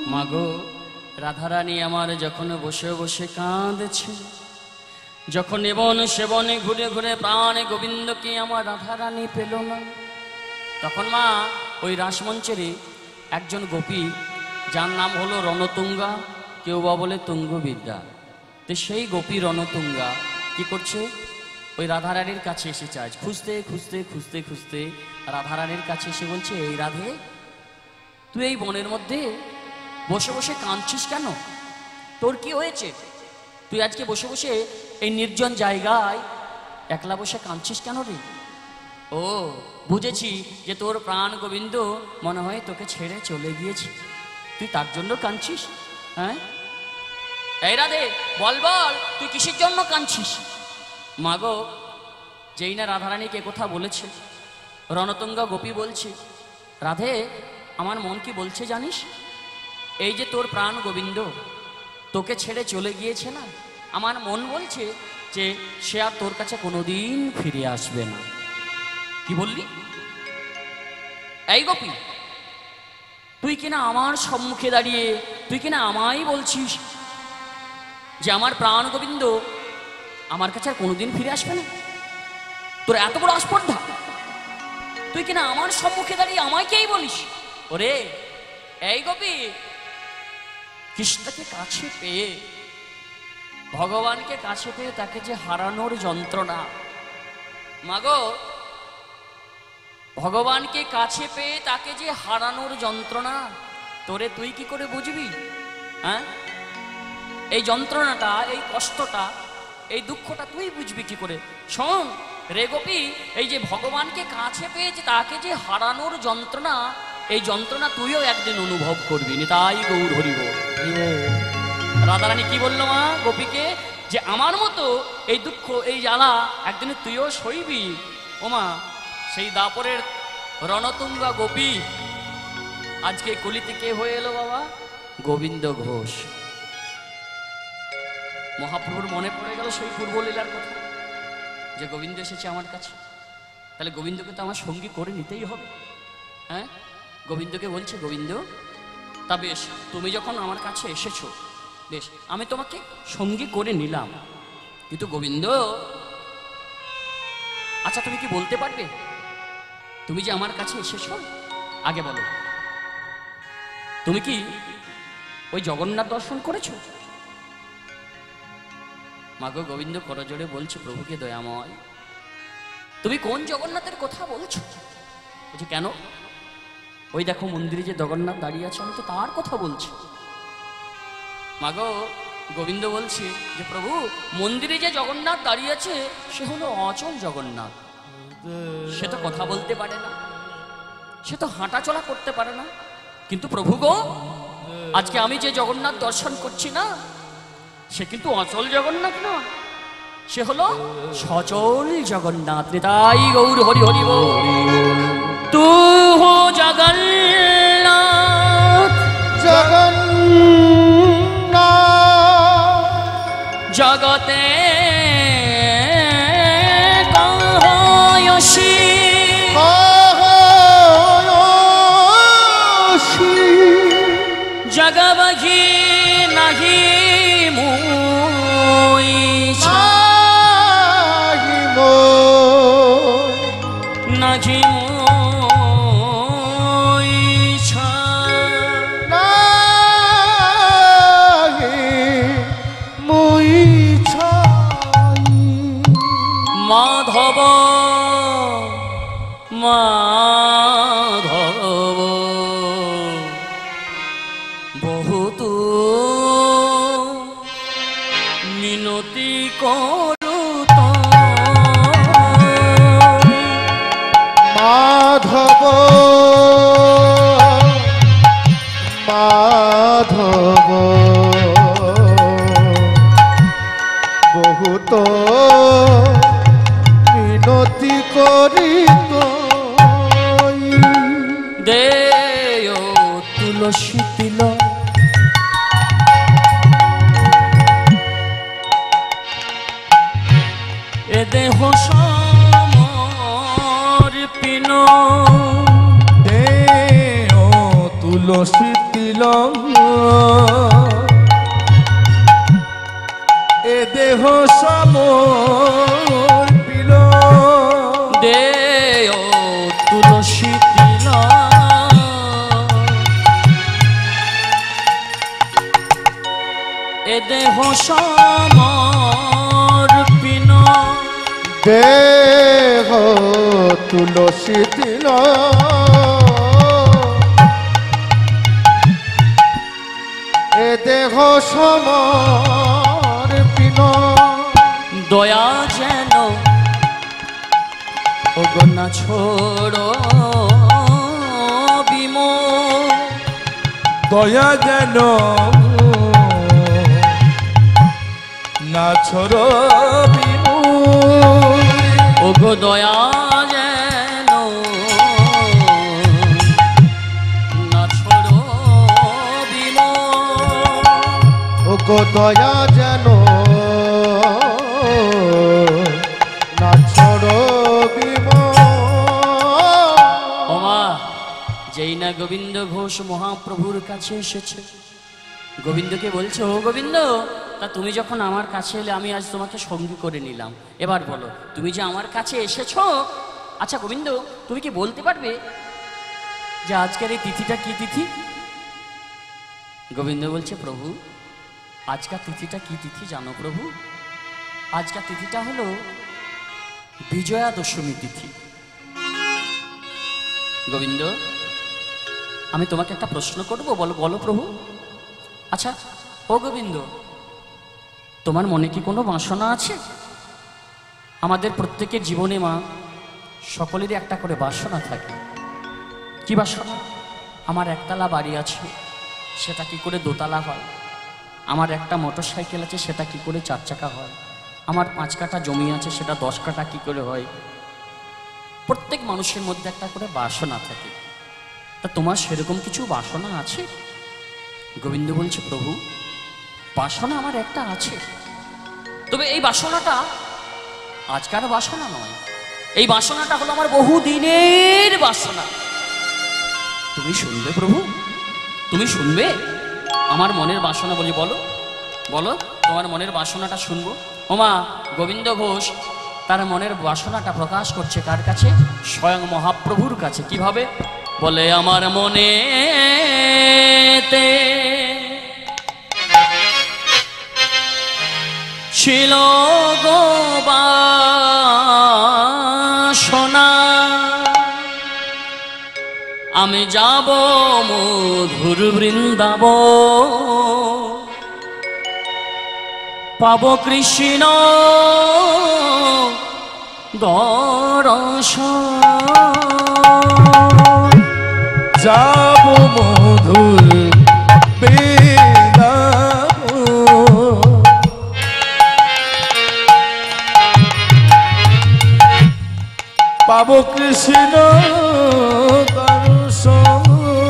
মাগো রাধারানী আমার যখন বসে বসে কাঁদছে, যখন এবন সেবনে ঘুরে ঘুরে প্রাণে গোবিন্দকে আমার রাধারানী পেল না, তখন মা ওই রাসমঞ্চেরে একজন গোপী যার নাম হলো রণতুঙ্গা, কেউ বা বলে তুঙ্গবিদ্যা, তো সেই গোপী রণতুঙ্গা কি করছে, ওই রাধারানীর কাছে এসেছে। আজ খুঁজতে খুঁজতে খুঁজতে খুঁজতে রাধারানীর কাছে এসে বলছে, এই রাধে, তুই এই বনের মধ্যে বসে বসে কাঁদছিস কেন? তোর কি হয়েছে? তুই আজকে বসে বসে এই নির্জন জায়গায় একলা বসে কাঁদছিস কেন রে? ও বুঝেছি যে তোর প্রাণ গোবিন্দ মনে হয় তোকে ছেড়ে চলে গিয়েছে, তুই তার জন্য কাঁদছিস। হ্যাঁ এই রাধে, বল বল তুই কিসের জন্য কাঁদছিস? মাগো যেই না রাধারানীকে কথা বলেছে, রণতুঙ্গা গোপী বলছে, রাধে আমার মন কি বলছে জানিস? এই যে তোর প্রাণ গোবিন্দ তোকে ছেড়ে চলে গিয়েছে না, আমার মন বলছে যে সে আর তোর কাছে কোনোদিন ফিরে আসবে না। কি বললি? এই গোপী, তুই কিনা আমার সম্মুখে দাঁড়িয়ে তুই কিনা আমায় বলছিস যে আমার প্রাণ গোবিন্দ আমার কাছে আর কোনোদিন ফিরে আসবে না? তোর এত বড় আস্পর্ধা, তুই কিনা আমার সম্মুখে দাঁড়িয়ে আমাকেই বলিস? ওরে এই গোপী, কৃষ্ণকে কাছে পেয়ে, ভগবানকে কাছে পেয়ে তাকে যে হারানোর যন্ত্রণা, মাগো ভগবানকে কাছে পেয়ে তাকে যে হারানোর যন্ত্রণা, তোরে তুই কি করে বুঝবি? হ্যাঁ এই যন্ত্রণাটা, এই কষ্টটা, এই দুঃখটা তুই বুঝবি কি করে? শোন রে গোপী, এই যে ভগবানকে কাছে পেয়েছে তাকে যে হারানোর যন্ত্রণা, এই যন্ত্রণা তুইও একদিন অনুভব করবি। নিতাই গৌর হরি বল। রাধারানী কি বললো মা গোপীকে, যে আমার মতো এই দুঃখ এই জ্বালা একদিন তুইও সইবি। ওমা সেই দাপরের রণতুঙ্গা গোপী আজকে কলিতে কে হয়ে এলো বাবা? গোবিন্দ ঘোষ। মহাপ্রভুর মনে পড়ে গেল সেই পূর্বলীলার কথা, যে গোবিন্দ এসেছে আমার কাছে, তাহলে গোবিন্দকে তো আমার সঙ্গী করে নিতেই হবে। হ্যাঁ গোবিন্দকে বলছে, গোবিন্দ তা বেশ, তুমি যখন আমার কাছে এসেছো, বেশ আমি তোমাকে সঙ্গী করে নিলাম, কিন্তু গোবিন্দ আচ্ছা তুমি কি বলতে পারবে, তুমি যে আমার কাছে এসেছো, আগে বলো তুমি কি ওই জগন্নাথ দর্শন করেছো? মাগো গোবিন্দ করজোড়ে বলছে, প্রভুকে দয়াময়, তুমি কোন জগন্নাথের কথা বলছো? বলছে কেন? ওই দেখো মন্দিরে যে জগন্নাথ দাঁড়িয়ে আছে, আমি তো তার কথা বলছি। মাগো গোবিন্দ বলছে যে প্রভু, মন্দিরে যে জগন্নাথ দাঁড়িয়ে আছে সে হলো অচল জগন্নাথ, সে তো কথা বলতে পারে না, সে তো হাঁটা চলা করতে পারে না, কিন্তু প্রভু গো আজকে আমি যে জগন্নাথ দর্শন করছি না, সে কিন্তু অচল জগন্নাথ না, সে হলো সচল জগন্নাথ। নিতাই গৌর হরি হরি বল। তু হো জগন্নাথ জগন্নাথ জগতে কাহয়সি জগবহি নাহি মুই নাহি মুই মুই মাধব মাধব বহুত মিনতি করুত মাধব মাধব বহুত মিনতি করিত দেয় তুলসী তিল এ দেহ সমর্পিন দেয় তুলসী তিল দিল এ দেহ সমর্পিল দে ও তুলসী তিল এ দেহ সমর্পিন দেহ তুলসী তিল এ দেহ সমর্পিন দয়া যেন ওগো না ছোড়ো বিম দয়া যেন না ছড় ওগো দয়া যেন না ছোড়ো বিম ও গো দয়া যেন না ছড়বিব ওমা যেই না গোবিন্দ ঘোষ মহাপ্রভুর কাছে এসেছে গোবিন্দকে বলছে ও গোবিন্দ তা তুমি যখন আমার কাছে এলে আমি আজ তোমাকে সঙ্গী করে নিলাম এবার বলো তুমি যে আমার কাছে এসেছো আচ্ছা গোবিন্দ তুমি কি বলতে পারবে যে আজকের এই তিথিটা কি তিথি গোবিন্দ বলছে প্রভু আজকের তিথিটা কি তিথি জানো প্রভু আজকের তিথিটা হলো বিজয়া দশমী তিথি গোবিন্দ আমি তোমাকে একটা প্রশ্ন করবো বলো বলো প্রভু আচ্ছা ও গোবিন্দ তোমার মনে কি কোনো বাসনা আছে আমাদের প্রত্যেকের জীবনে মা সকলেরই একটা করে বাসনা থাকে কি বাসনা আমার একতলা বাড়ি আছে সেটা কি করে দোতলা হয় আমার একটা মোটর সাইকেল আছে সেটা কি করে 4 চাকা হয় আমার 5 কাঠা জমি আছে সেটা 10 কাঠা কি করে হয় প্রত্যেক মানুষের মধ্যে একটা করে বাসনা থাকে তা তোমার সেরকম কিছু বাসনা আছে গোবিন্দ বলছে প্রভু বাসনা আমার একটা আছে তবে এই বাসনাটা আজকার বাসনা নয় এই বাসনাটা হলো আমার বহু দিনের বাসনা তুমি শুনবে প্রভু তুমি শুনবে আমার মনের বাসনা বলি বলো বলো তোমার মনের বাসনাটা শুনবো ওমা গোবিন্দ ঘোষ তার মনের বাসনাটা প্রকাশ করছে কার কাছে স্বয়ং মহাপ্রভুর কাছে কিভাবে বলে আমার মনে ছিল গো বাসনা আমি যাব মধুর বৃন্দাব পাব কৃষ্ণ দর্শন যাব মধুর বৃন্দাব পাব কৃষ্ণ দর্শন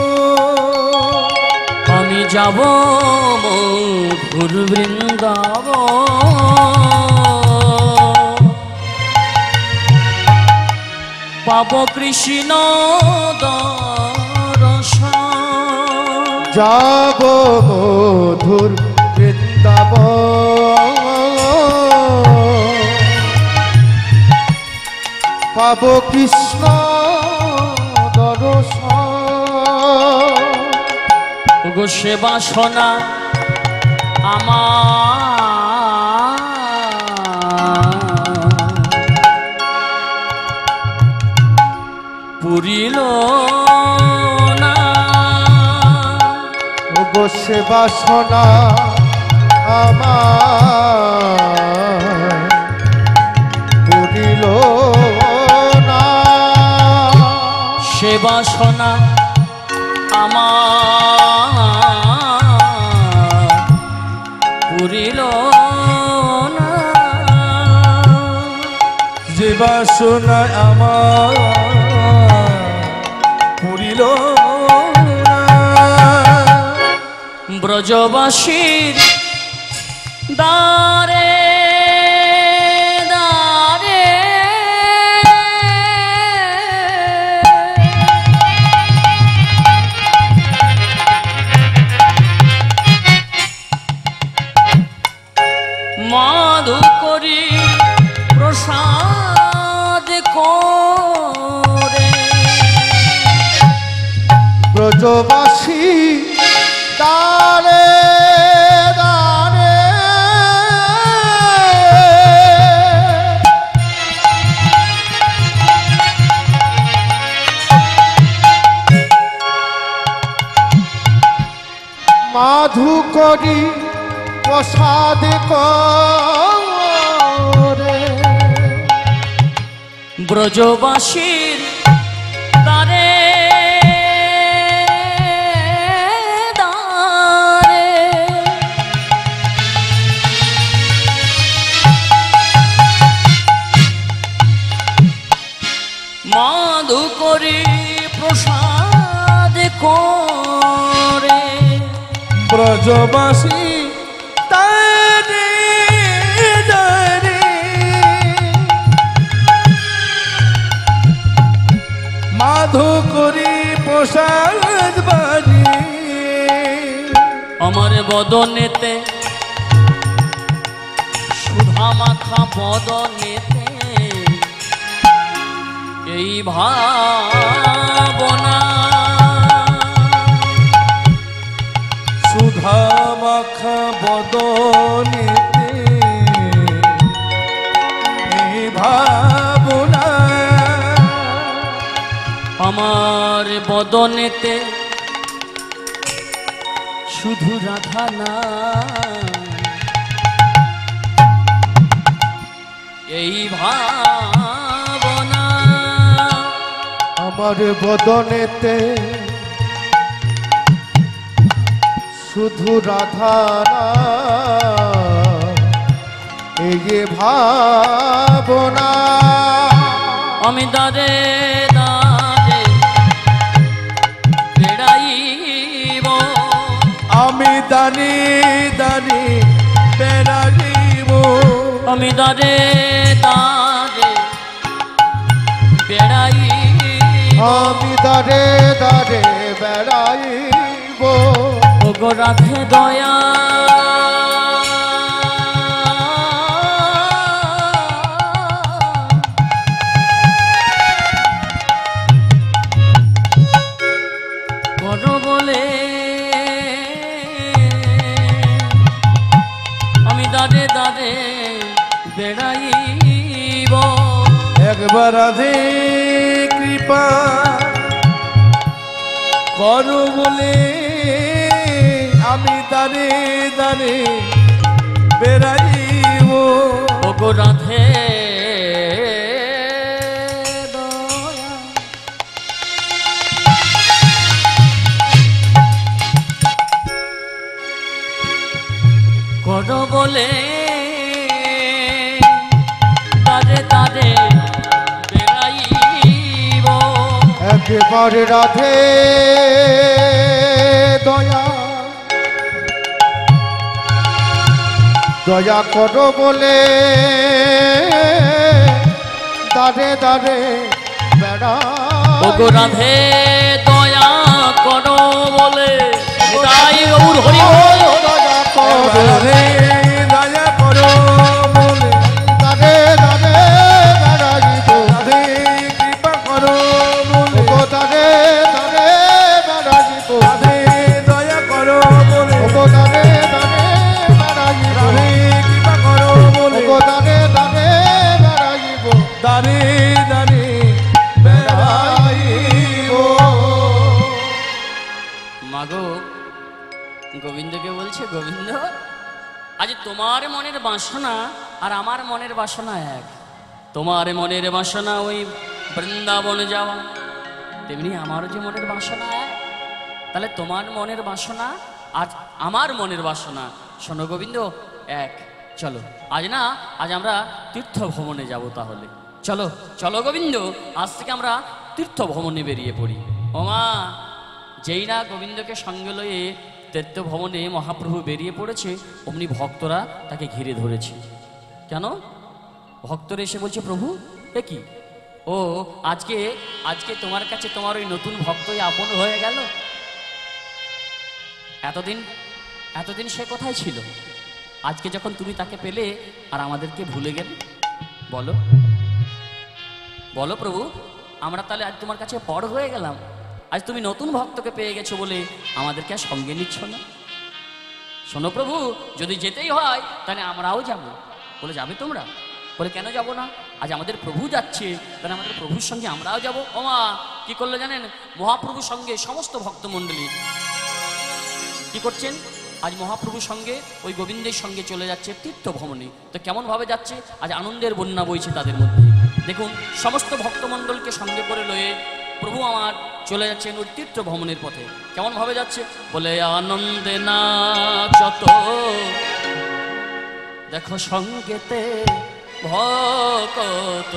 আমি যাব মধুর বৃন্দাব পাব কৃষ্ণ দর্শন যাব মধুর বৃন্দাব পাব কৃষ্ণ দর্শন গো সে বাসনা আমার পুরিল না ও গো সে বাসনা আমার পুরিল না সে বাসনা আমার পুরিল না যে বাসনা আমার পুরিল না ব্রজবাসীর দ্বারে দ্বারে ব্রজবাসী দারে দারে মাধু করি প্রসাদ করে ব্রজবাসীর দ্বারে দ্বারে মাধু করি প্রসাদ করে ব্রজবাসী তারে তারে মাধু করি প্রসাদ বাড়ি আমার বদনেতে সুধা মাখা বদনেতে এই ভাবনা সুধা মাখা বদনেতে এই ভাবনা আমার বদনেতে শুধু রাধা না এই ভাবনা আমার বদনেতে শুধু রাধা না এই যে ভাবনা আমি দারে দারে বেড়াইব আমি দানি দানি বেড়াইব আমি দারে দারে বেড়াইব আমি দারে দারে বেড়াইব ওগো রাধে দয়া করো বলে আমি দাঁড়ে দাঁড়ে বেড়াইব একবার রাধে কৃপা করো বলে আমি দাঁড়ে দাঁড়ে বেড়াইব ওগো রাধে দয়া করো বলে তারে তারে বেড়াইব একবার রাধে দয়া দয়া করো বলে দারে দারে বেড়া ওগো রাধে দয়া করো বলে তাই গৌর হরি বল। দয়া করো রাধে দয়া করো বলে দারে দারে বেড়াইব রাধে কৃপা করো বলে ওগো দারে দারে বেড়াইব রাধে দয়া করো বলে ওগো দারে দারে বেড়াইব রাধে কৃপা করো বলে ওগো দারে দারে বেড়াইব দাঁড়ে দাঁড়ে বেড়াইব মাগো গোবিন্দকে বলছে গোবিন্দ আজ তোমার মনের বাসনা আর আমার মনের বাসনা এক। তোমার মনের বাসনা ওই বৃন্দাবন যাওয়া, তেমনি আমারও যে মনের বাসনা এক। তাহলে তোমার মনের বাসনা আর আমার মনের বাসনা শোনো গোবিন্দ এক। চলো আজ আমরা তীর্থ ভ্রমণে যাব। তাহলে চলো চলো গোবিন্দ, আজ থেকে আমরা তীর্থ ভ্রমণে বেরিয়ে পড়ি। ওমা যেই না গোবিন্দকে সঙ্গে লয়ে তীর্থ ভ্রমণে মহাপ্রভু বেরিয়ে পড়েছে, অমনি ভক্তরা তাকে ঘিরে ধরেছে। কেন? ভক্তরা এসে বলছে প্রভু এ কি, ও আজকে আজকে তোমার কাছে তোমার ওই নতুন ভক্তই আপন হয়ে গেল। এতদিন সে কোথায় ছিল? আজকে যখন তুমি তাকে পেলে আর আমাদেরকে ভুলে গেলে। বলো বলো প্রভু, আমরা তাহলে আজ তোমার কাছে পর হয়ে গেলাম? আজ তুমি নতুন ভক্তকে পেয়ে গেছো বলে আমাদেরকে আর সঙ্গে নিচ্ছ না? শোনো প্রভু, যদি যেতেই হয় তাহলে আমরাও যাব। বলে যাবে তোমরা? বলে কেন যাব না, আজ আমাদের প্রভু যাচ্ছে, তাহলে আমাদের প্রভুর সঙ্গে আমরাও যাব। ওমা কি করলো জানেন, মহাপ্রভুর সঙ্গে সমস্ত ভক্তমণ্ডলী কি করছেন, আজ মহাপ্রভুর সঙ্গে ওই গোবিন্দের সঙ্গে চলে যাচ্ছে তীর্থ ভ্রমণে। তো কেমন ভাবে যাচ্ছে, আজ আনন্দের বন্যা বইছে তাদের মধ্যে। দেখুন সমস্ত ভক্তমণ্ডলকে সঙ্গে করে লয়ে প্রভু আমার চলে যাচ্ছেন ওই তীর্থ ভ্রমণের পথে। কেমন ভাবে যাচ্ছে, বলে আনন্দে নাচত দেখো সঙ্গেতে ভকত,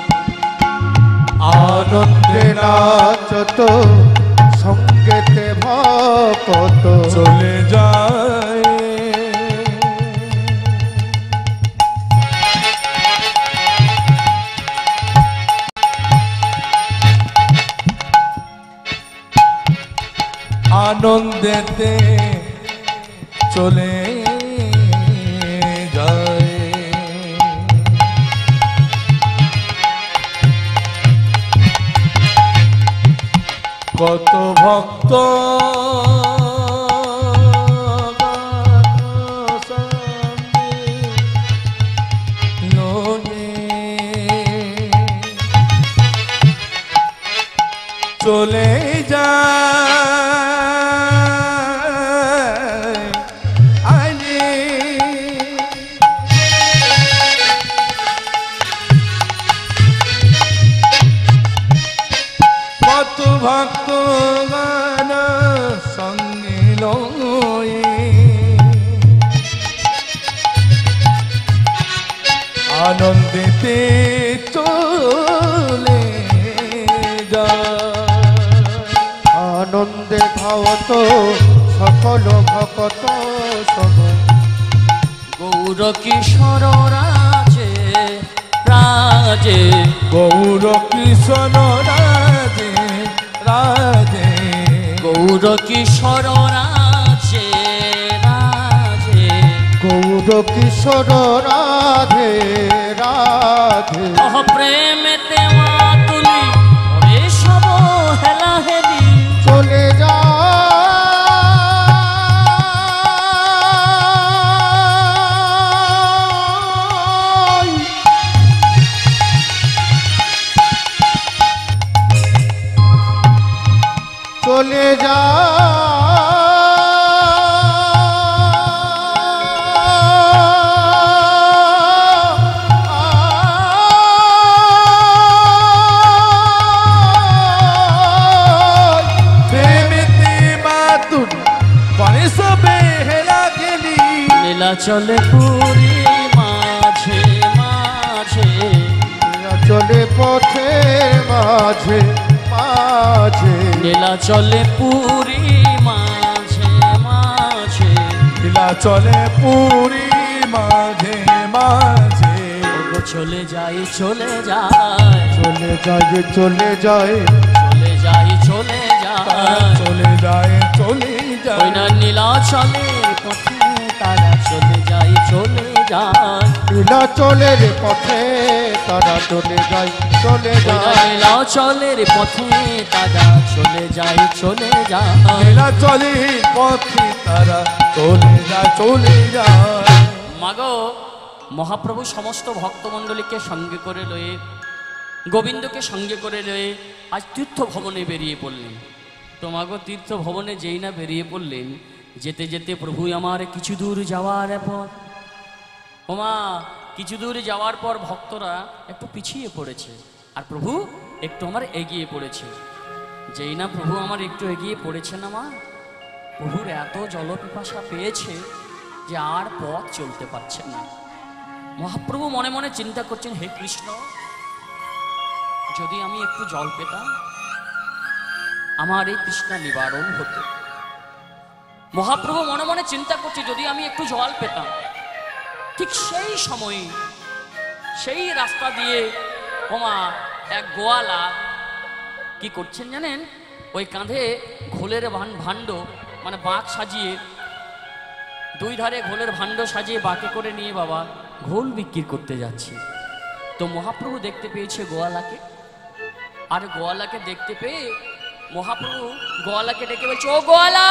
আনন্দে নাচত সঙ্গেতে ভকত, চলে যায় আনন্দেতে চলে যায়। কত ভক্ত চলে যায় আইনি কত ভক্ত গান সঙ্গে লয়ে আনন্দেতে চলে যায়। আনন্দে ধাবত সকল ভকত সব, গৌর কিশোর রাজে রাজে, গৌর কৃষ্ণ রাজে রাজে, গৌর কিশোর রাজে রাজে, গৌর কিশোর রাধে রাধে, অহ প্রেমেতে মাতুলি ওরে সব হেলা হেলি, চলে যায় চলে যায় প্রেমেতে মাতুল পরে সবে হেলা গেলি, নীলা চলে পুরী মাঝে মাঝে, চলে পথের মাঝে মাঝে, নীলা চলে পুরী মাঝে মাঝে, লীলা চলে পুরী মাঝে মাঝে, ওগো চলে যাই চলে যায়, চলে যায় চলে যায়, চলে যাই চলে যায়, চলে যায় চলে ওই যায়। না নীলা চলে পথে তারা চলে যাই চলে যায়, নীলাচলের পথে তারা চলে যায় চলে ওই না যায়, নীলা চলের পথে তারা চলে যাই চলে যায়। লীলা চলে পথে তারা চলে যায় চলে যায়। মাগো মহাপ্রভু সমস্ত ভক্তমণ্ডলীকে সঙ্গে করে লয়ে গোবিন্দকে সঙ্গে করে লয়ে আজ তীর্থ ভবনে বেরিয়ে পড়লেন। তো মাগো তীর্থ ভবনে যেই না বেরিয়ে পড়লেন, যেতে যেতে প্রভু আমার কিছু দূর যাওয়ার পর, ওমা কিছু দূর যাওয়ার পর ভক্তরা একটু পিছিয়ে পড়েছে আর প্রভু একটু আমার এগিয়ে পড়েছে। যেই না প্রভু আমার একটু এগিয়ে পড়েছে না মা, প্রভুর এত জলপিপাসা পেয়েছে যে আর পথ চলতে পারছেন না। মহাপ্রভু মনে মনে চিন্তা করছেন, হে কৃষ্ণ, যদি আমি একটু জল পেতাম আমার এই তৃষ্ণা নিবারণ হতো। মহাপ্রভু মনে মনে চিন্তা করছে, যদি আমি একটু জল পেতাম। ঠিক সেই সময় সেই রাস্তা দিয়ে ওমা এক গোয়ালা কি করছেন জানেন, ওই কাঁধে ঘোলের ভাণ্ড মানে বাঁক সাজিয়ে, দুই ধারে ঘোলের ভাণ্ড সাজিয়ে বাঁকে করে নিয়ে বাবা ঘোল বিক্রি করতে যাচ্ছে। তো মহাপ্রভু দেখতে পেয়েছে গোয়ালাকে, আর গোয়ালাকে দেখতে পেয়ে মহাপ্রভু গোয়ালাকে ডেকে বলছে, ও গোয়ালা,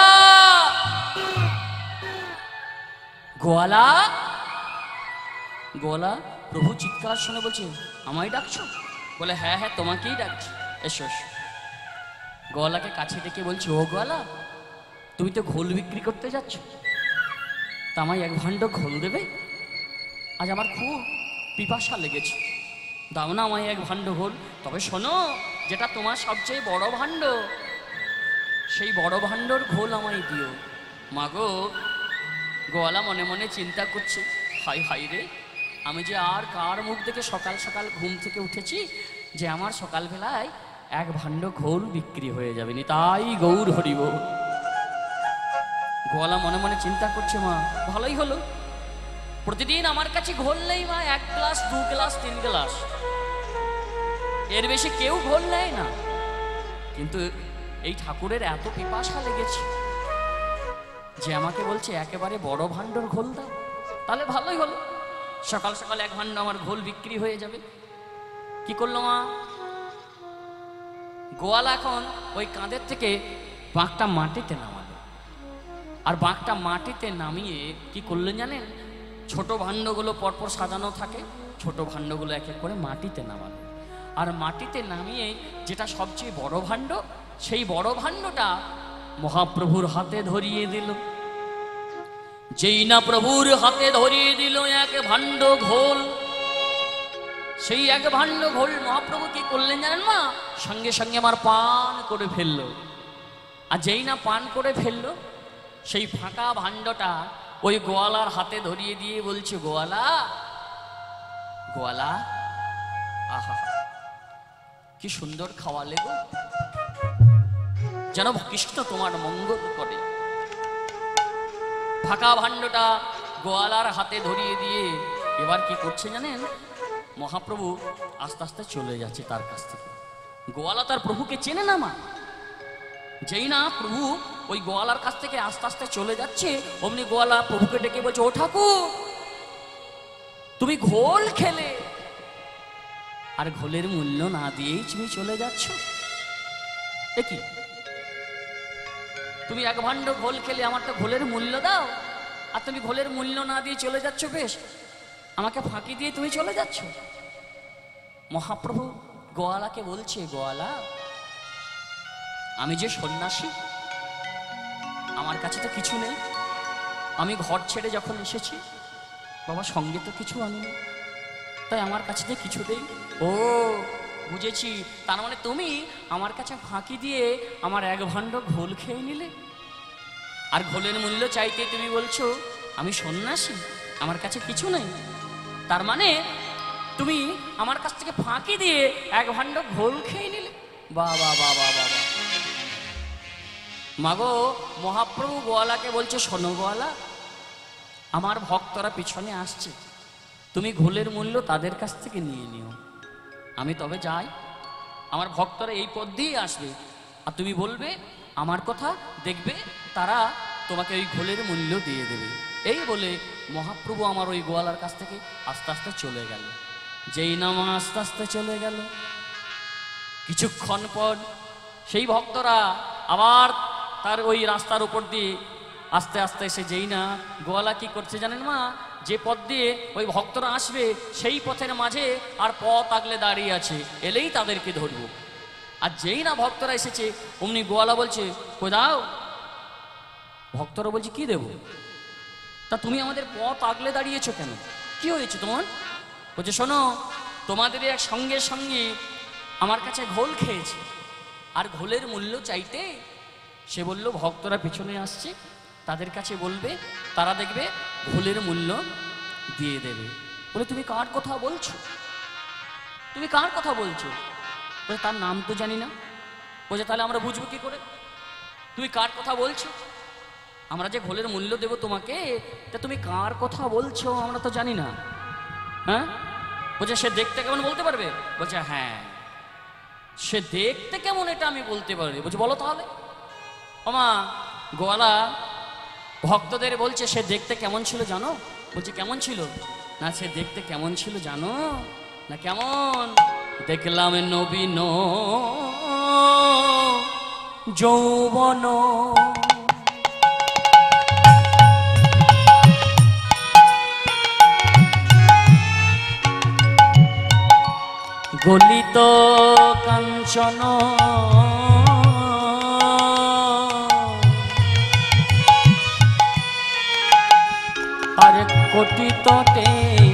গোয়ালা। গোয়ালা প্রভু চিৎকার শুনে বলছে, আমায় ডাকছো? বলে, হ্যাঁ হ্যাঁ, তোমাকেই ডাকছি, এসো এসো। গোয়ালাকে কাছে ডেকে বলছে, ও গোয়ালা, তুমি তো ঘোল বিক্রি করতে যাচ্ছ, তা আমায় এক ভাণ্ড ঘোল দেবে? আজ আমার খুব পিপাসা লেগেছে, দাও না আমায় এক ভাণ্ড ঘোল। তবে শোনো, যেটা তোমার সবচেয়ে বড় ভাণ্ড, সেই বড় ভাণ্ডর ঘোল আমায় দিও। মাগো, গোয়ালা মনে মনে চিন্তা করছে, হাই হাই রে, আমি যে আর কার মুখ দেখে সকাল সকাল ঘুম থেকে উঠেছি যে আমার সকালবেলায় এক ভাণ্ড ঘোল বিক্রি হয়ে যাবে, নি তাই গৌর হরিব। গোয়ালা মনে মনে চিন্তা করছে, মা ভালোই হলো, প্রতিদিন আমার কাছে ঘোল নেই মা, 1 গ্লাস 2 গ্লাস 3 গ্লাস, এর বেশি কেউ ঘোল নেয় না, কিন্তু এই ঠাকুরের এত পিপাসা লেগেছে যে আমাকে বলছে একেবারে বড় ভাণ্ডর ঘোল দাও। তাহলে ভালোই হলো, সকাল সকাল 1 ভাণ্ড আমার ঘোল বিক্রি হয়ে যাবে। কি করলো মা? গোয়ালা এখন ওই কাঁধের থেকে বাঁকটা মাটিতে নামালো, আর বাঁকটা মাটিতে নামিয়ে কি করলেন জানেন? ছোট ভাণ্ডগুলো পরপর সাজানো থাকে, ছোট ভাণ্ডগুলো এক এক করে মাটিতে নামালো, আর মাটিতে নামিয়ে যেটা সবচেয়ে বড় ভাণ্ড, সেই বড় ভাণ্ডটা মহাপ্রভুর হাতে ধরিয়ে দিল। যেই না প্রভুর হাতে ধরিয়ে দিল 1 ভাণ্ড ঘোল, সেই 1 ভাণ্ড ঘোল মহাপ্রভু কি করলেন জানেন মা? সঙ্গে সঙ্গে আমার পান করে ফেললো। আর যেই না পান করে ফেললো, সেই ফাঁকা ভাণ্ডটা ওই গোয়ালার হাতে ধরিয়ে দিয়ে বলছে, গোয়ালা, গোয়ালা, আহা কি সুন্দর খাওয়ালে গো, যেন কৃষ্ণ তোমার মঙ্গল করে। ফাঁকা ভাণ্ডটা গোয়ালার হাতে ধরিয়ে দিয়ে এবার কি করছে জানেন? মহাপ্রভু আস্তে আস্তে চলে যাচ্ছে তার কাছ থেকে। গোয়ালা তার প্রভুকে চেনে না মা। যেই না প্রভু ওই গোয়ালার কাছ থেকে আস্তে আস্তে চলে যাচ্ছে, অমনি গোয়ালা প্রভুকে ডেকে বলছে, ও ঠাকুর, তুমি ঘোল খেলে আর ঘোলের মূল্য না দিয়েই তুমি চলে যাচ্ছ। এ কি, তুমি 1 ভাণ্ড ঘোল খেলে, আমার তো ঘোলের মূল্য দাও, আর তুমি ঘোলের মূল্য না দিয়ে চলে যাচ্ছ, বেশ আমাকে ফাঁকি দিয়ে তুমি চলে যাচ্ছ। মহাপ্রভু গোয়ালাকে বলছে, গোয়ালা, আমি যে সন্ন্যাসী, আমার কাছে তো কিছু নেই, আমি ঘর ছেড়ে যখন এসেছি বাবা সঙ্গে তো কিছু আনিনি, তাই আমার কাছে যে কিছু নেই। ও বুঝেছি, তার মানে তুমি আমার কাছে ফাঁকি দিয়ে আমার 1 ভাণ্ড ঘোল খেয়ে নিলে, আর ঘোলের মূল্য চাইতে তুমি বলছো আমি সন্ন্যাসী, আমার কাছে কিছু নেই। তার মানে তুমি আমার কাছ থেকে ফাঁকি দিয়ে 1 ভাণ্ড ঘোল খেয়ে নিলে। বাবা বাবা বাবা। মাগো, মহাপ্রভু গোয়ালাকে বলছে, শোনো গোয়ালা, আমার ভক্তরা পিছনে আসছে, তুমি ঘোলের মূল্য তাদের কাছ থেকে নিয়ে নিও, আমি তবে যাই। আমার ভক্তরা এই পথ দিয়ে আসবে, আর তুমি বলবে আমার কথা, দেখবে তারা তোমাকে ওই ঘোলের মূল্য দিয়ে দেবে। এই বলে মহাপ্রভু আমার ওই গোয়ালার কাছ থেকে আস্তে আস্তে চলে গেল। যেই না মা আস্তে আস্তে চলে গেল, কিছুক্ষণ পর সেই ভক্তরা আবার তার ওই রাস্তার উপর দিয়ে আস্তে আস্তে এসে, যেই না গোয়ালা কি করছে জানেন মা? যে পথ দিয়ে ওই ভক্তরা আসবে সেই পথের মাঝে আর পথ আগলে দাঁড়িয়ে আছে, এলেই তাদেরকে ধরবো। আর যেই না ভক্তরা এসেছে, অমনি গোয়ালা বলছে, কই দাও। ভক্তরা বলছে, কি দেব? তা তুমি আমাদের পথ আগলে দাঁড়িয়েছো কেন, কি হয়েছে তোমার? বলছে, শোনো, তোমাদের এক সঙ্গে সঙ্গে আমার কাছে ঘোল খেয়েছে, আর ঘোলের মূল্য চাইতে সে বলল ভক্তরা পিছনে আসছে, তাদের কাছে বলবে, তারা দেখবে ঘোলের মূল্য দিয়ে দেবে। বলে, তুমি কার কথা বলছো? তুমি কার কথা বলছো? বলে, তার নাম তো জানি না। বলছে, তাহলে আমরা বুঝবো কি করে তুমি কার কথা বলছো? আমরা যে ঘোলের মূল্য দেব তোমাকে, তা তুমি কার কথা বলছো আমরা তো জানি না। হ্যাঁ? বলছে, সে দেখতে কেমন বলতে পারবে? বলছে, হ্যাঁ, সে দেখতে কেমন এটা আমি বলতে পারি। বলছে, বলো তাহলে। ওমা, গোয়ালা ভক্তদের বলছে, সে দেখতে কেমন ছিল জানো? বলছে, কেমন ছিল? না, সে দেখতে কেমন ছিল জানো না? কেমন? দেখলাম নবীন যৌবন গলিত কাঞ্চন আর কোটি তটে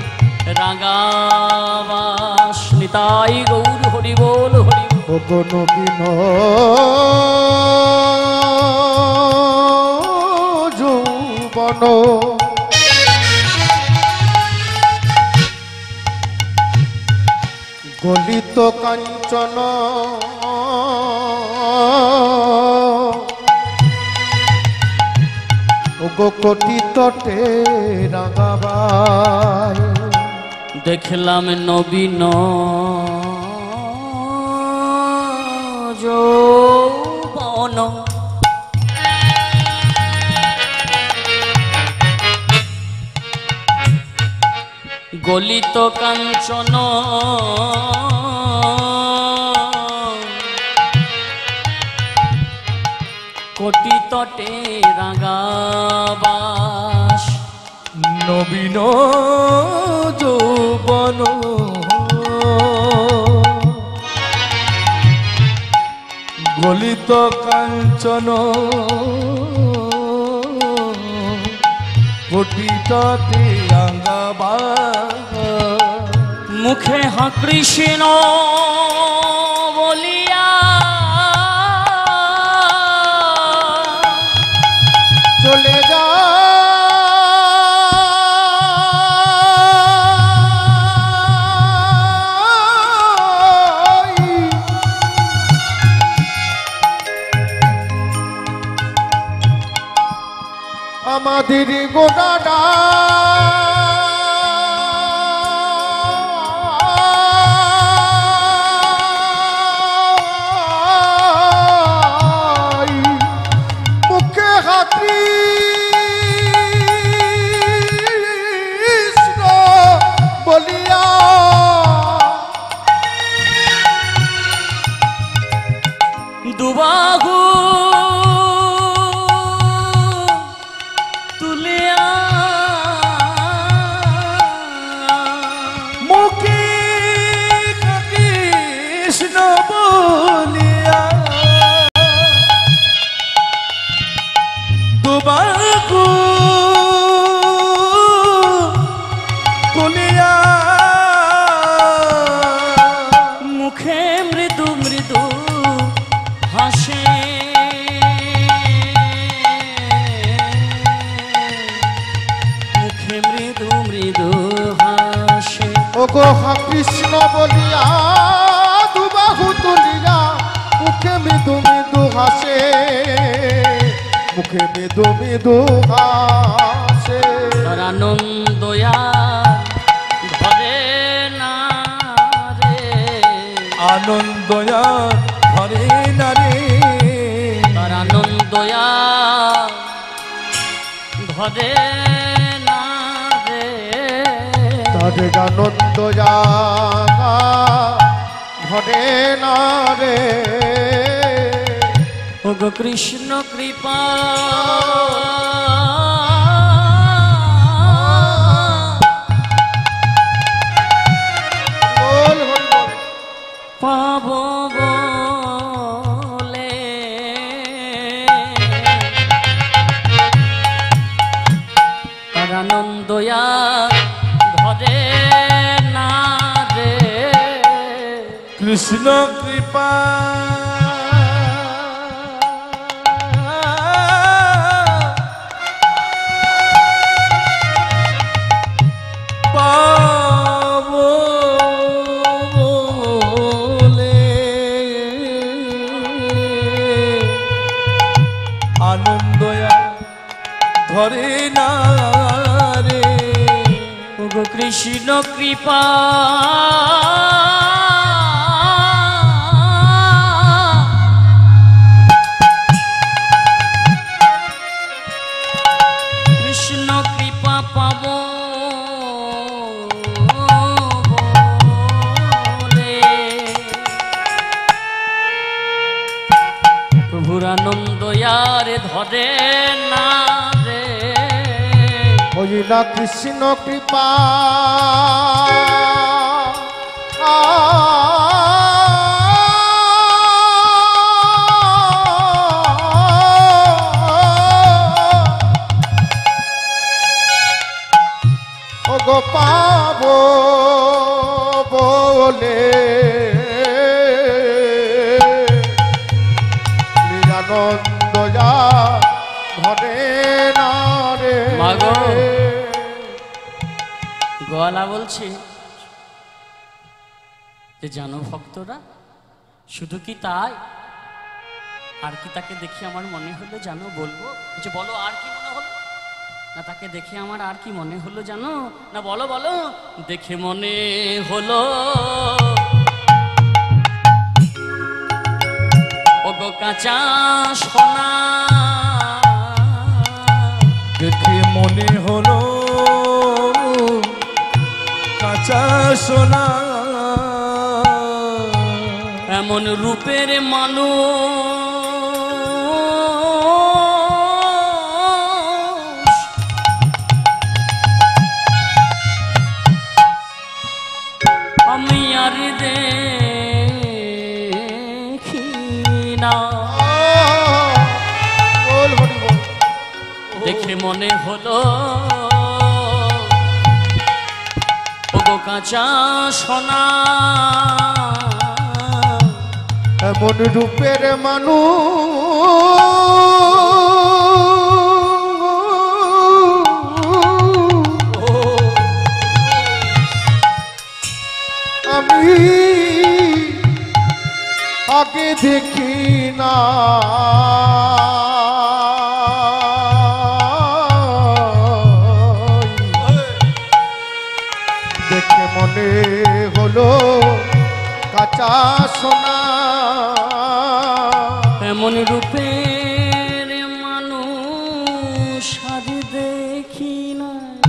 রাঙাবাস নিতাই গৌর হরি বল হরি বল। ও নবীন যৌবন গলিত কাঞ্চন গো কোটি তটে রাঙাবাই দেখলাম নবীন যৌবন গলিত কাঞ্চন কোটি তটে রাঙাবাস নবীন যৌবন গলিত কাঞ্চন কোটিটাতে রাঙাবা মুখে হা কৃষ্ণ বলিয়া চলে যা আমাদের গোটাটা মুখে হাতি বলিয়া দুবাহু মুখে কৃষ্ণ বলিয়া দুবাকু কুলিয়া মুখে মৃদু মৃদু হাসে মুখে মৃদু মৃদু হাসে ও গো কৃষ্ণ বলিয়া দুবাহু তুলিয়া মুখে মৃদু মৃদু হাসে মুখে মৃদু মৃদু হাসে তার আনন্দয়া ধরে না রে আনন্দয়া ধরে নারে তার আনন্দয়া ধরে না রে তাদের আনন্দ জাগা ঘটে না রে ও গো কৃষ্ণ কৃপা বল হরি বল। পাব বলে তার আনন্দয়া ধরে না রে কৃষ্ণ কৃপা পাবো বলে আনন্দয়া ধরে না রে ও গো কৃষ্ণ কৃপা কৃষ্ণ কৃপা পাব বলে প্রভুর ধরে না রে। হইলা কৃষ্ণ কৃপা গো পাবো বলে নিরানন্দ যা ঘটে না রে। মাগো গোয়ালা বলছে যে জানো ভক্তরা, শুধু কি তাই, আর কি তাকে দেখে আমার মনে হলো জানো, বলবো যে বলো আর কি মনে হলো না, তাকে দেখে আমার আর কি মনে হলো জানো না, বলো বলো। দেখে মনে হলো ও গো কাঁচা সোনা, দেখে মনে হলো কাঁচা সোনা, এমন রূপের মানুষ আমি আর দেখি না। বল হরি বল। দেখে মনে হলো ও গো কাঁচা সোনা, এমন রূপের আমি আগে দেখি না। দেখে মনে হলো কাঁচা সোনা, এমন রূপের মানুষ আর দেখি না।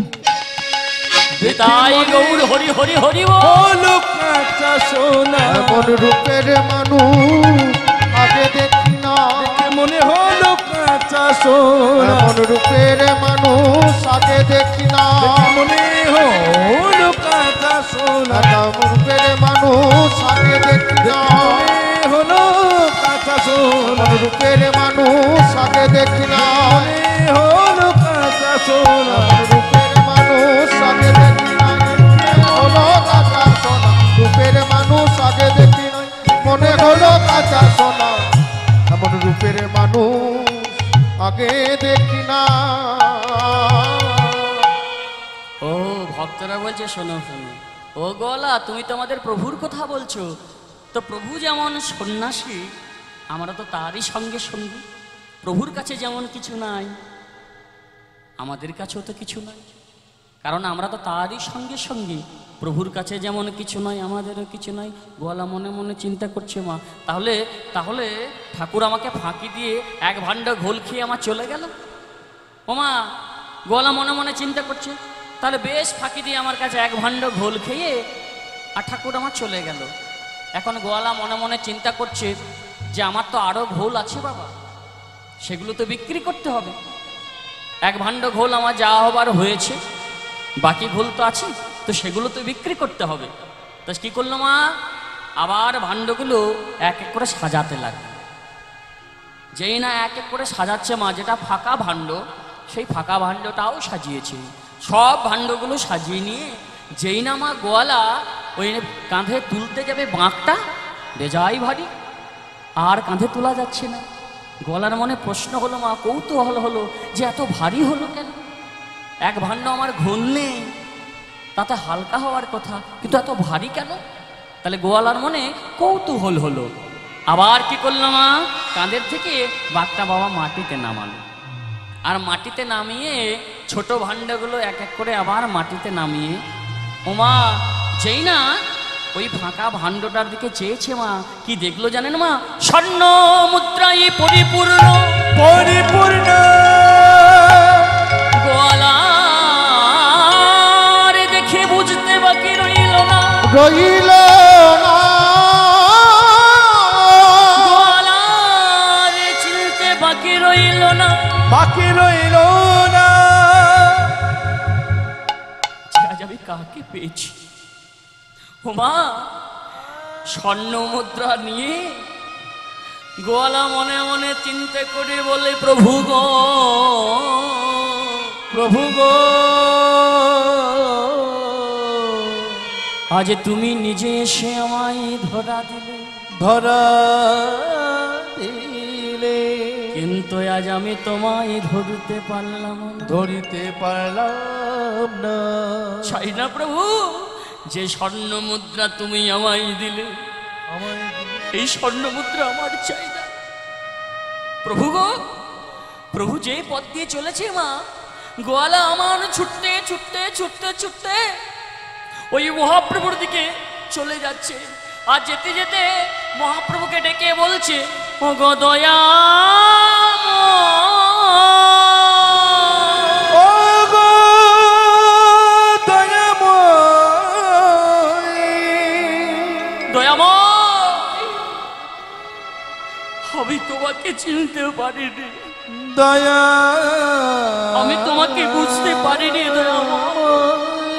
তাই গৌর হরি হরি হরি বল। হলো কাঁচা সোনা, এমন রূপের মানুষ আগে দেখি না। দেখে মনে হলো কাঁচা সোনা, এমন রূপের মানুষ আগে দেখি না। দেখে মনে হলো কাঁচা সোনা, এমন রূপের মানুষ আগে দেখি না। মনে হলো কাঁচা সোনা, এমন রূপের মানুষ আগে দেখি না। মনে হলো কাঁচা সোনা, এমন রূপের মানুষ আগে দেখি না। হলো কাঁচা সোনা, রূপের মানুষ আগে দেখি না। মনে হলো কাঁচা সোনা, এমন রূপের মানুষ আগে দেখি না। ও ভক্তরা বলছে শোনো শোনো, ও গোয়ালা তুমি তো আমাদের প্রভুর কথা বলছো, তো প্রভু যেমন সন্ন্যাসী আমরা তো তারই সঙ্গে সঙ্গী। প্রভুর কাছে যেমন কিছু নাই আমাদের কাছেও তো কিছু নাই, কারণ আমরা তো তারই সঙ্গে সঙ্গী। প্রভুর কাছে যেমন কিছু নয় আমাদেরও কিছু নাই। গোয়ালা মনে মনে চিন্তা করছে, মা তাহলে তাহলে ঠাকুর আমাকে ফাঁকি দিয়ে এক ভাণ্ড ঘোল খেয়ে আমার চলে গেল। ও মা, গোয়ালা মনে মনে চিন্তা করছে, তাহলে বেশ ফাঁকি দিয়ে আমার কাছে এক ভাণ্ড ঘোল খেয়ে আর ঠাকুর আমার চলে গেল। এখন গোয়ালা মনে মনে চিন্তা করছে যে আমার তো আরও ঘোল আছে বাবা, সেগুলো তো বিক্রি করতে হবে। এক ভাণ্ড ঘোল আমার যা হবার হয়েছে, বাকি ঘোল তো আছে, তো সেগুলো তো বিক্রি করতে হবে। তো কী করলো মা, আবার ভাণ্ডগুলো এক এক করে সাজাতে লাগলো। যেই না এক এক করে সাজাচ্ছে মা, যেটা ফাঁকা ভাণ্ড সেই ফাঁকা ভাণ্ডটাও সাজিয়েছে। সব ভাণ্ডগুলো সাজিয়ে নিয়ে যেই না মা গোয়ালা ওই কাঁধে তুলতে যাবে বাঁকটা, বেজাই ভারী, আর কাঁধে তোলা যাচ্ছে না। গলার মনে প্রশ্ন হলো, মা কৌতূহল হলো যে এত ভারী হলো কেন? এক ভাণ্ড আমার ঘোল নেই, তাতে হালকা হওয়ার কথা, কিন্তু এত ভারী কেন? তাহলে গোয়ালার মনে কৌতূহল হলো। আবার কি করলো মা, কাঁধের থেকে বাঘটা বাবা মাটিতে নামালো, আর মাটিতে নামিয়ে ছোট ভাণ্ডগুলো এক এক করে আবার মাটিতে নামিয়ে, ও মা যেই না ওই ফাঁকা ভাণ্ডটার দিকে চেয়েছে মা, কি দেখলো জানেন মা? স্বর্ণ মুদ্রায় পরিপূর্ণ পরিপূর্ণ গোয়ালার দেখে বুঝতে বাকি রইল না, রইল না। গোয়ালার চিনতে বাকি রইল না। বাকি রইল না। আজ আমি কাকে পেয়েছি? ও মা, স্বর্ণ মুদ্রা নিয়ে গোয়ালা মনে মনে চিন্তা করে বলে, প্রভু গো, প্রভু গো, আজ তুমি নিজে এসে আমায় ধরা দিলে, ধরা দিলে, কিন্তু আজ আমি তোমায় ধরতে পারলাম না। ধরিতে পারলাম না। চাই না প্রভু, যে স্বর্ণ মুদ্রা তুমি আমায় দিলে, আমায় এই স্বর্ণ মুদ্রা আমার চাই না। প্রভু গো, প্রভু যে পথ দিয়ে চলেছে মা, গোয়ালা আমার ছুটতে ছুটতে ছুটতে ছুটতে ওই মহাপ্রভুর দিকে চলে যাচ্ছে। আর যেতে যেতে মহাপ্রভুকে ডেকে বলছে, ও গো দয়া, ও গো দয়াময়, দয়াময়, আমি তোমাকে চিনতে পারিনি, দয়া, আমি তোমাকে বুঝতে পারিনি দয়াময়।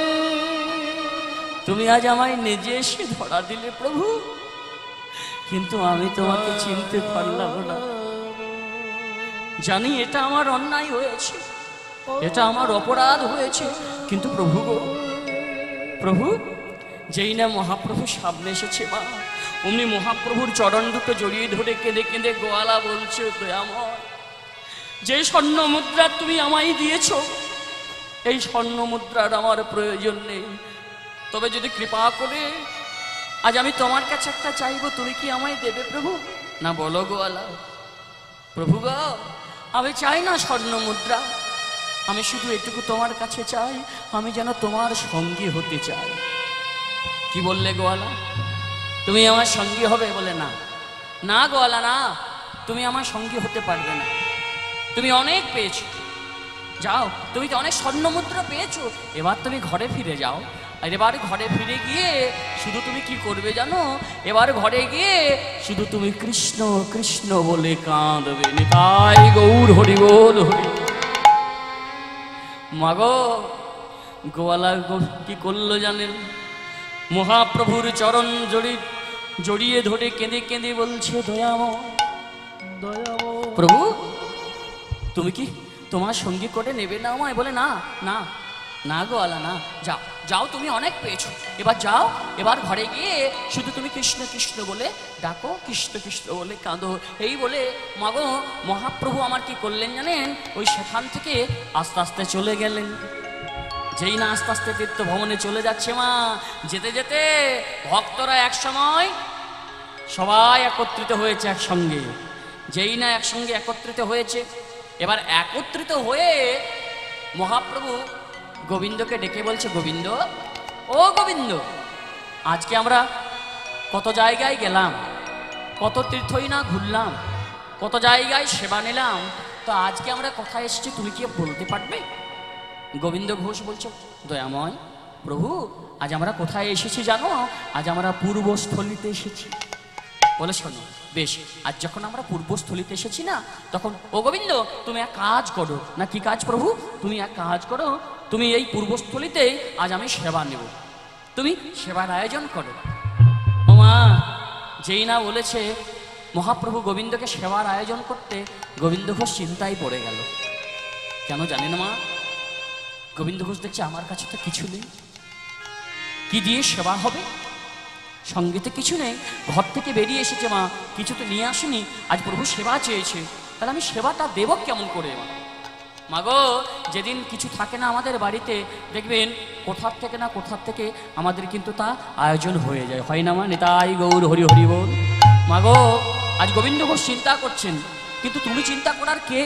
তুমি আজ আমায় নিজে এসে ধরা দিলে প্রভু, কিন্তু আমি তোমাকে চিনতে পারলাম না। জানি এটা আমার অন্যায় হয়েছে, এটা আমার অপরাধ হয়েছে, কিন্তু প্রভু গো, প্রভু, যেই না মহাপ্রভু সামনে এসেছে মা, অমনি মহাপ্রভুর চরণ দুটো জড়িয়ে ধরে কেঁদে কেঁদে গোয়ালা বলছে, দয়াময়, যে স্বর্ণ মুদ্রা তুমি আমায় দিয়েছ, এই স্বর্ণ মুদ্রার আমার প্রয়োজন নেই, তবে যদি কৃপা করে আজ আমি তোমার কাছে একটা চাইবো, তুমি কি আমায় দেবে প্রভু? না বলো গোয়ালা। প্রভু গো, আমি চাই না স্বর্ণ মুদ্রা, আমি শুধু এটুকু তোমার কাছে চাই, আমি যেন তোমার সঙ্গী হতে চাই। কি বললে গোয়ালা? তুমি আমার সঙ্গী হবে? বলে না, না গোয়ালা না, তুমি আমার সঙ্গী হতে পারবে না। তুমি অনেক পেয়েছো, যাও, তুমি তো অনেক স্বর্ণ মুদ্রা পেয়েছো, এবার তুমি ঘরে ফিরে যাও। আর এবার ঘরে ফিরে গিয়ে শুধু তুমি কি করবে জানো? এবার ঘরে গিয়ে শুধু তুমি কৃষ্ণ কৃষ্ণ বলে কাঁদবে। নিতাই গৌর হরি বল হরি। মাগো, গোয়ালা কি করলো জানেন? মহাপ্রভুর চরণ জড়িয়ে ধরে কেঁদে কেঁদে বলছে, দয়াময়, দয়াময়, প্রভু, তুমি কি তোমার সঙ্গী করে নেবে না আমায়? বলে না, না, না গোয়ালা না, যাও, যাও, তুমি অনেক পেয়েছো, এবার যাও, এবার ঘরে গিয়ে শুধু তুমি কৃষ্ণ কৃষ্ণ বলে ডাকো, কৃষ্ণ কৃষ্ণ বলে কাঁদো। এই বলে মাগো মহাপ্রভু আমার কি করলেন জানেন? ওই সেখান থেকে আস্তে আস্তে চলে গেলেন। যেই না আস্তে আস্তে তীর্থ ভবনে চলে যাচ্ছে মা, যেতে যেতে ভক্তরা এক সময় সবাই একত্রিত হয়েছে একসঙ্গে। যেই না একসঙ্গে একত্রিত হয়েছে, এবার একত্রিত হয়ে মহাপ্রভু গোবিন্দকে ডেকে বলছে, গোবিন্দ, ও গোবিন্দ, আজকে আমরা কত জায়গায় গেলাম, কত তীর্থই না ঘুরলাম, কত জায়গায় সেবা নিলাম, তো আজকে আমরা কোথায় এসেছি তুমি কি বলতে পারবে? গোবিন্দ ঘোষ বলছে, দয়াময় প্রভু, আজ আমরা কোথায় এসেছি জানো? আজ আমরা পূর্বস্থলিতে এসেছি। বলে শোনো, বেশ, আজ যখন আমরা পূর্বস্থলিতে এসেছি না, তখন ও গোবিন্দ তুমি এক কাজ করো। না, কি কাজ প্রভু? তুমি এক কাজ করো, তুমি এই পূর্বস্থলিতে আজ আমি সেবা নেব, তুমি সেবার আয়োজন করো। ও মা, যেই না বলেছে মহাপ্রভু গোবিন্দকে সেবার আয়োজন করতে, গোবিন্দ ঘোষ চিন্তায় পড়ে গেল। কেন জানেন মা? গোবিন্দ ঘোষ দেখছে আমার কাছে তো কিছু নেই, কি দিয়ে সেবা হবে? সঙ্গীতে কিছু নেই, ঘর থেকে বেরিয়ে এসেছে মা, কিছু তো নিয়ে আসেনি, আজ প্রভু সেবা চেয়েছে, তাহলে আমি সেবাটা দেব কেমন করে? মাগো, যেদিন কিছু থাকে না আমাদের বাড়িতে, দেখবেন কোথার থেকে না কোথার থেকে আমাদের কিন্তু তা আয়োজন হয়ে যায়, হয় না মা? নিতাই গৌর হরি হরি বল। মাগো, আজ গোবিন্দ ঘোষ চিন্তা করছেন, কিন্তু তুমি চিন্তা করার কে?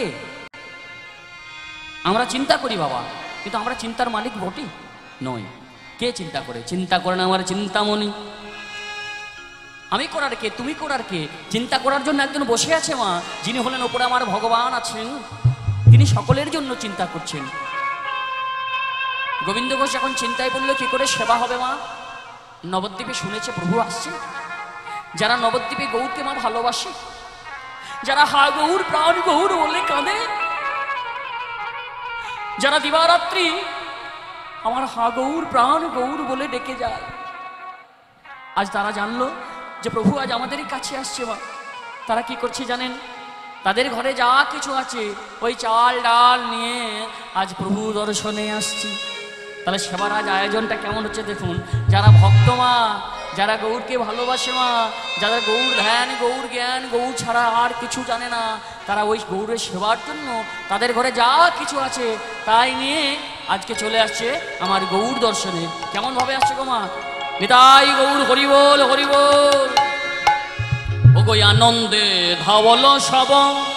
আমরা চিন্তা করি বাবা, কিন্তু আমরা চিন্তার মালিক বটি নই। কে চিন্তা করে? চিন্তা করে না আমার চিন্তামণি। আমি করার কে? তুমি করার কে? চিন্তা করার জন্য একজন বসে আছে মা, যিনি হলেন ওপরে আমার ভগবান আছেন, তিনি সকলের জন্য চিন্তা করছেন। গোবিন্দ ঘোষ এখন চিন্তায় পড়লো কি করে সেবা হবে মা? নবদ্বীপে শুনেছে প্রভু আসছে, যারা নবদ্বীপে গৌরকে মা ভালোবাসে, যারা হা গৌর প্রাণ গৌর বলে কাঁদে, যারা দিবারাত্রি আমার হা গৌর প্রাণ গৌর বলে ডেকে যায়, আজ তারা জানলো যে প্রভু আজ আমাদেরই কাছে আসছে। মা তারা কি করছে জানেন? তাদের ঘরে যা কিছু আছে ওই চাল ডাল নিয়ে আজ প্রভু দর্শনে আসছে। তাহলে সেবার আজ আয়োজনটা কেমন হচ্ছে দেখুন। যারা ভক্ত মা, যারা গৌরকে ভালোবাসে মা, যারা গৌর ধ্যান গৌর জ্ঞান গৌর ছাড়া আর কিছু জানে না, তারা ওই গৌরের সেবার জন্য তাদের ঘরে যা কিছু আছে তাই নিয়ে আজকে চলে আসছে আমার গৌর দর্শনে। কেমন ভাবে আসছে গো মা? নিতাই গৌর হরিবোল হরিবোল। ও গো আনন্দে ধাবল সব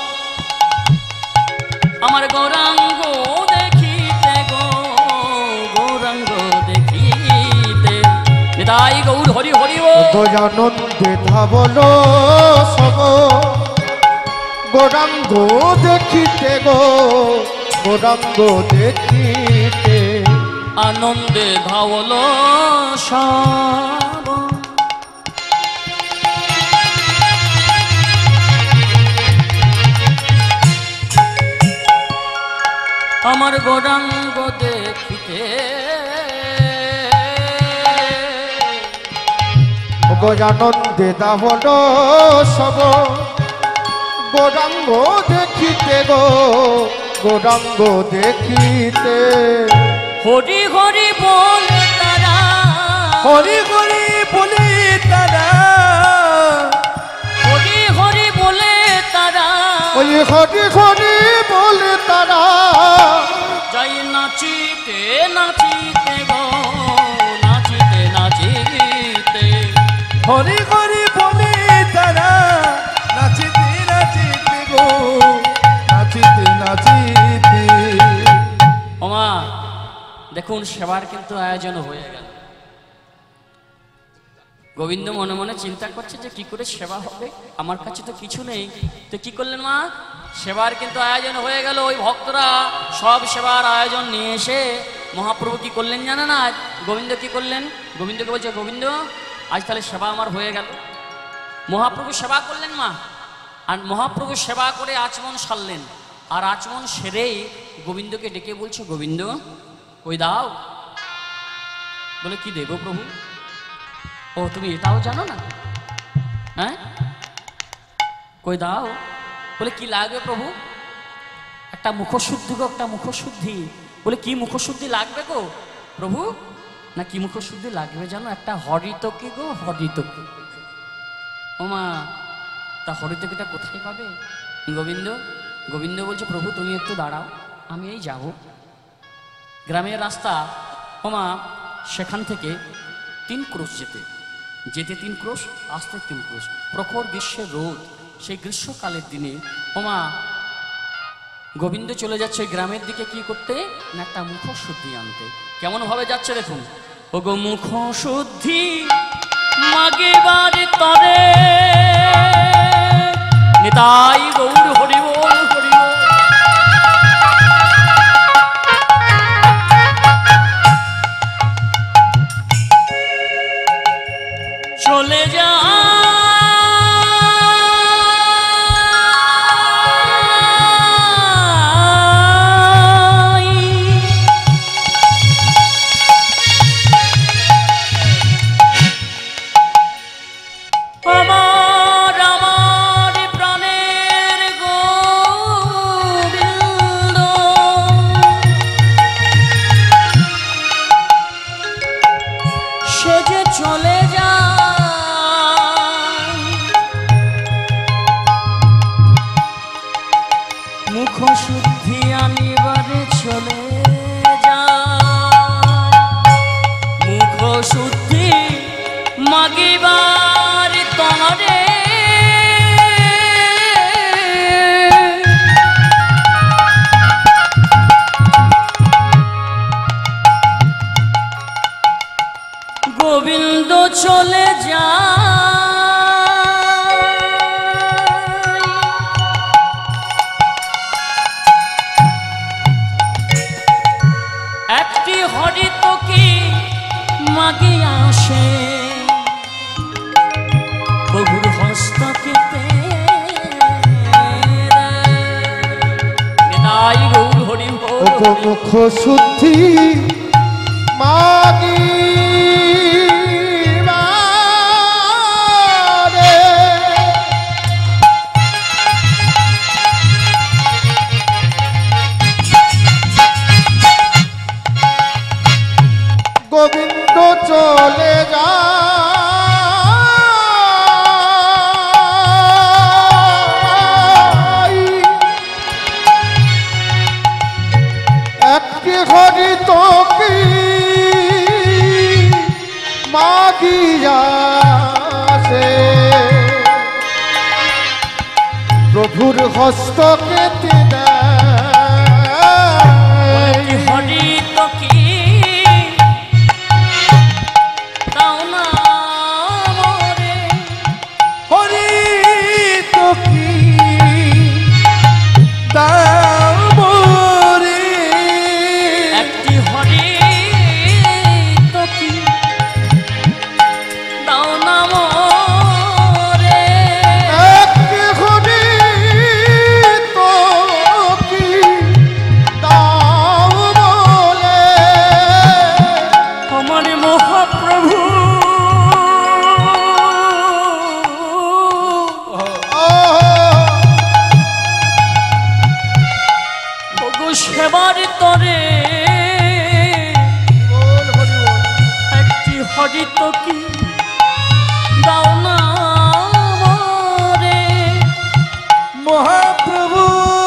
আমার গৌরাঙ্গ দেখিতে গো, গৌরাঙ্গ দেখিতে। নিতাই গৌর হরি হরিবোল। আনন্দে ধাবল সব গৌরাঙ্গ দেখিতে গো, গৌরাঙ্গ দেখিতে। আনন্দে ধাবল সব আমার গৌরাঙ্গ দেখিতে। আনন্দে ধাবল সব গৌরাঙ্গ দেখিতে গো, গৌরাঙ্গ দেখিতে। হরি হরি বলে তারা, হরি হরি বলে তারা, হরি হরি বলে তারা, ওই হরি হরি বলে তারা যাই নাচিতে নাচিতে গো, নাচিতে নাচিতে। হরি হরি বলে তারা, নাচিতে নাচিতে গো, নাচিতে নাচিতে। ওমা দেখুন সেবার কিন্তু আয়োজন হয়ে গেল। গোবিন্দ মনে মনে চিন্তা করছে যে কি করে সেবা হবে, আমার কাছে তো কিছু নেই। তো কি করলেন মা? সেবার কিন্তু আয়োজন হয়ে গেল। ওই ভক্তরা সব সেবার আয়োজন নিয়ে এসে মহাপ্রভু কি করলেন জানে না? গোবিন্দ কি করলেন? গোবিন্দকে বলছে, গোবিন্দ আজ তাহলে সেবা আমার হয়ে গেল। মহাপ্রভু সেবা করলেন মা, আর মহাপ্রভু সেবা করে আচমন সারলেন। আর আচমন সেরেই গোবিন্দকে ডেকে বলছে, গোবিন্দ ওই দাও। বলে কি দেব প্রভু? ও তুমি এটাও জানো না? হ্যাঁ কই দাও। বলে কি লাগবে প্রভু? একটা মুখশুদ্ধি গো, একটা মুখশুদ্ধি। বলে কি মুখশুদ্ধি লাগবে গো প্রভু? না কি মুখশুদ্ধি লাগবে জানো? একটা হরিতকি গো, হরিতকি। ওমা তা হরিতকিটা কোথায় পাবে? গোবিন্দ গোবিন্দ বলছে, প্রভু তুমি একটু দাঁড়াও, আমি এই যাব। গ্রামের রাস্তা ওমা, সেখান থেকে 3 ক্রোশ যেতে যেতে 3 ক্রোশ, আসতে 3 ক্রোশ। প্রখর গ্রীষ্মের রোদ, সেই গ্রীষ্মকালের দিনে ওমা গোবিন্দ চলে যাচ্ছে গ্রামের দিকে কি করতে? না একটা মুখশুদ্ধি আনতে। কেমন ভাবে যাচ্ছে দেখুন। ও গো মুখশুদ্ধি মাগিবার তরে, নিতাই গৌর হরিবোল হরিবোল। চলে যা মুখশুদ্ধি আনিবারে চলে যায়, মুখশুদ্ধি মাগিবার তরে। গোবিন্দ চলে যায় একটি হরিতকি মাগিয়া আসে প্রভুর হস্তকেতে। নিতাই গৌর হরি বল ওগো মুখ শুদ্ধি মাগি গোবিন্দ চলে যা একটি হরি তোকে মাগিয়াছে প্রভুর হস্তকে হরি তো কি দাও না মোরে হরি তো কি দাও মোরে একটি হরি তো কি দাও না মোরে একটি হরি তোকে দাও বলে আমার মহাপ্রভু ওগো সেবার তরে একটি হরি তো কি দাও না মোরে মহাপ্রভু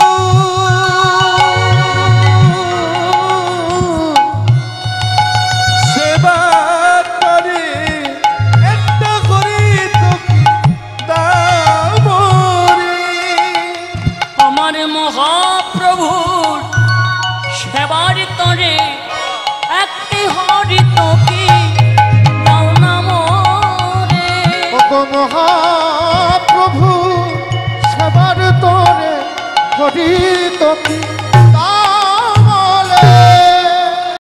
সেবা করে একটা করি তোকে দাও মোরে আমার মহাপ্রভুর সেবার তরে একটি হরি তো কি দাও না মোরে ওগো মহাপ্রভু সবার তোরে হরি তোকে